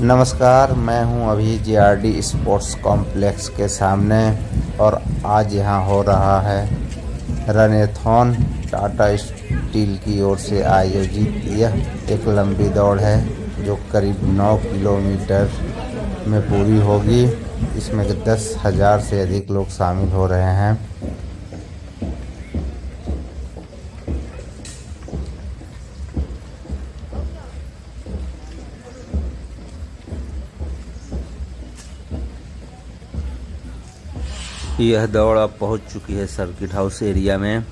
नमस्कार, मैं हूं अभी JRD स्पोर्ट्स कॉम्प्लेक्स के सामने और आज यहां हो रहा है रनएथॉन। टाटा स्टील की ओर से आयोजित यह एक लंबी दौड़ है जो करीब 9 किलोमीटर में पूरी होगी। इसमें 10,000 से अधिक लोग शामिल हो रहे हैं। यह दौड़ अब पहुंच चुकी है सर्किट हाउस एरिया में।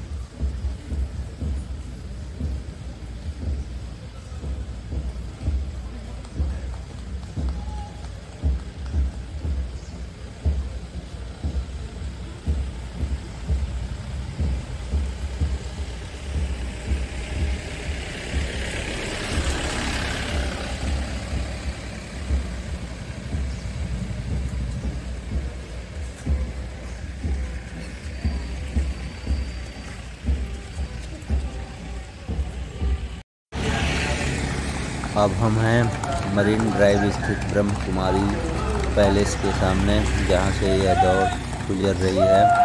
अब हम हैं मरीन ड्राइव स्थित ब्रह्म कुमारी पैलेस के सामने, जहां से यह दौड़ गुजर रही है।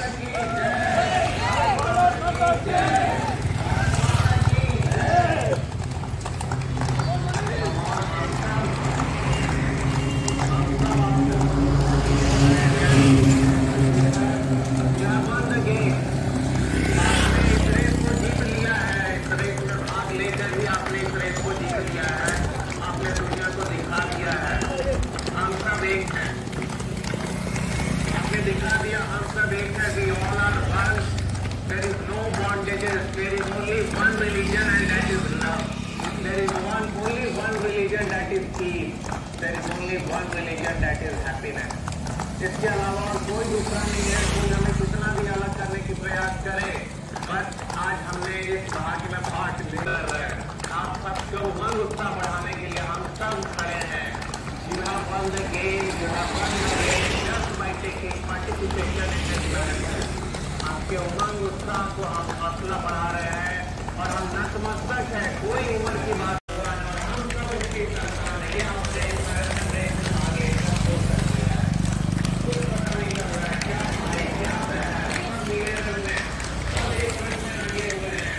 दिखा दिया, हम सब एक है, we all are one. There is no bondages. There is only one religion and that is love. There is only one religion that is peace. There is only one religion that is happiness. इसके अलावा और कोई दूसरा नहीं है। कोई हमें कितना भी अलग करने की प्रयास करे, बस आज हमने इस भाग्य में पाठ लेकर आप सबको उमंग उत्साह बढ़ाने के लिए हम सब खड़े हैं। You have won the game. You have won the game just by taking participation in this event. आपके उमंग उत्साह को हम हौसला बढ़ा रहे हैं और हम नतमस्तक है। कोई उम्र की बात हम सब इसकी सरकार है। ये हमसे आगे हो सकती है। कुछ पता नहीं लग रहा है क्या भाई क्या है। हम मेरे घर में सब एक घर में लगे हुए हैं।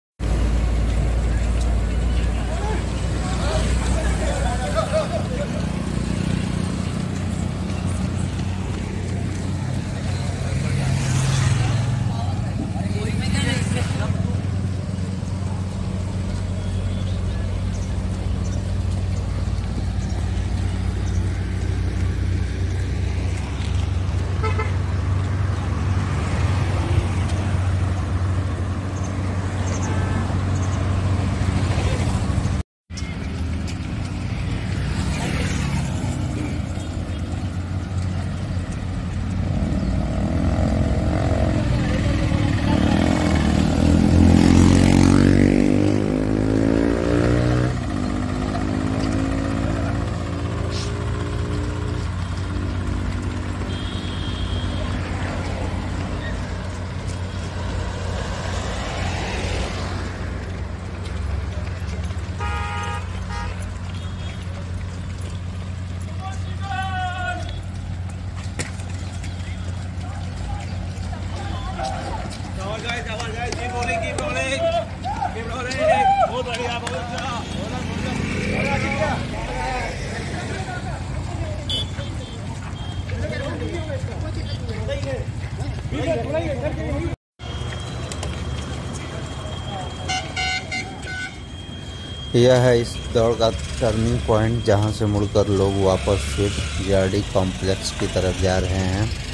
यह है इस दौड़ का टर्निंग पॉइंट, जहां से मुड़कर लोग वापस फिर JRD कॉम्प्लेक्स की तरफ जा रहे हैं।